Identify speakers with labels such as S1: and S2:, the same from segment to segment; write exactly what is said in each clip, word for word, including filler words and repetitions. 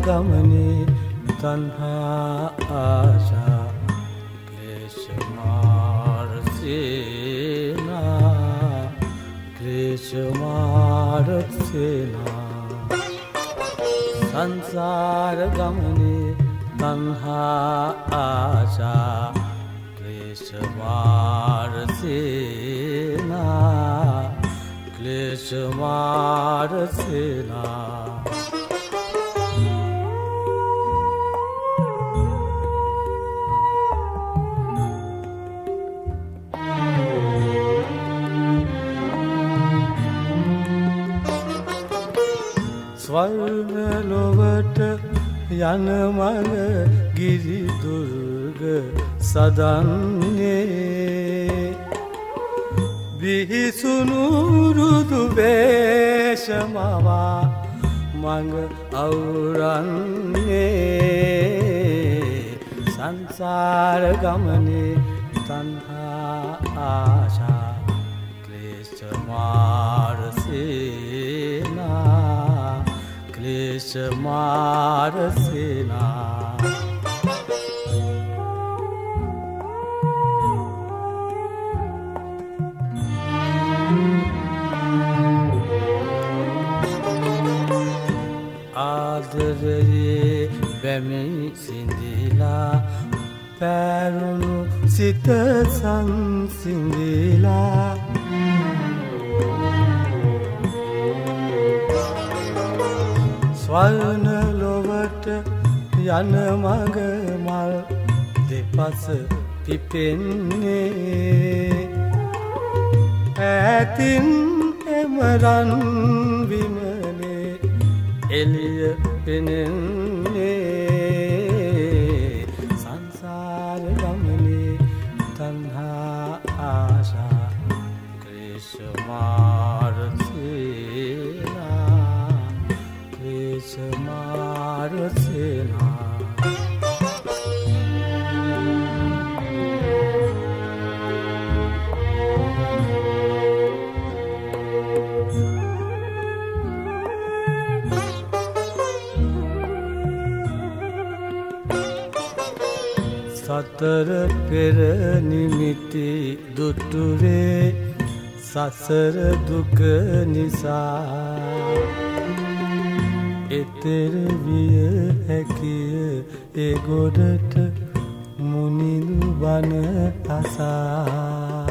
S1: ගමනේ තණ්හා ආශා ක්ලේශ මාර සේනා ක්ලේශ මාර සේනා සංසාර ගමනේ තණ්හා ආශා ක්ලේශ මාර සේනා ක්ලේශ මාර සේනා ස්වර්ණ ලොවට යන මඟ ගිරි දුර්ග සදන්නේ බිහිසුණු රුදු වේශමවා මඟ අවුරන්නේ සංසාර ගමනේ තණ්හා ආශා ක්ලේශ මාර සේනා ක්ලේශ මාර සේනා ආදරයේ බැමි සිඳිලා පැරුණු සිත සංසිඳිලා ස්වර්ණ ලොවට යන මඟ මල් දෙපස පිපෙන්නේ ඈතින් එමරන් විමනේ එළිය පෙනෙන්නේ සංසාර ගමනේ තණ්හා ආශා ක්ලේශ මාර සේනා ක්ලේශ මාර සේනා සතර පෙර නිමිති දුටුවේ සසර දුක නිසා එතෙර විය හැකිය ඒ ගොඩට මුනිඳු බණ අසා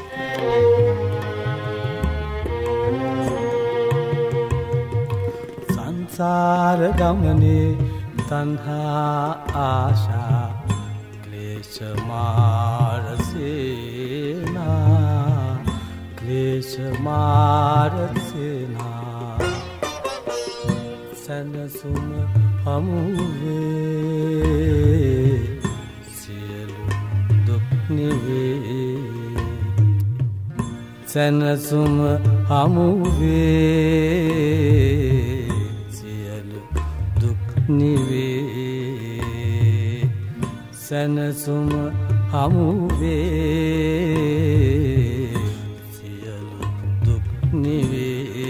S1: සංසාර ගමනේ තණ්හා ආශා ක්ලේශ මාර සේනා ක්ලේශ මාර සේනා සැනසුම හමුවේ සියලු දුක් නිවේ සැනසුම හමුවේ සියලු දුක් නිවේ සැනසුම හමුවේ සියලු දුක් නිවේ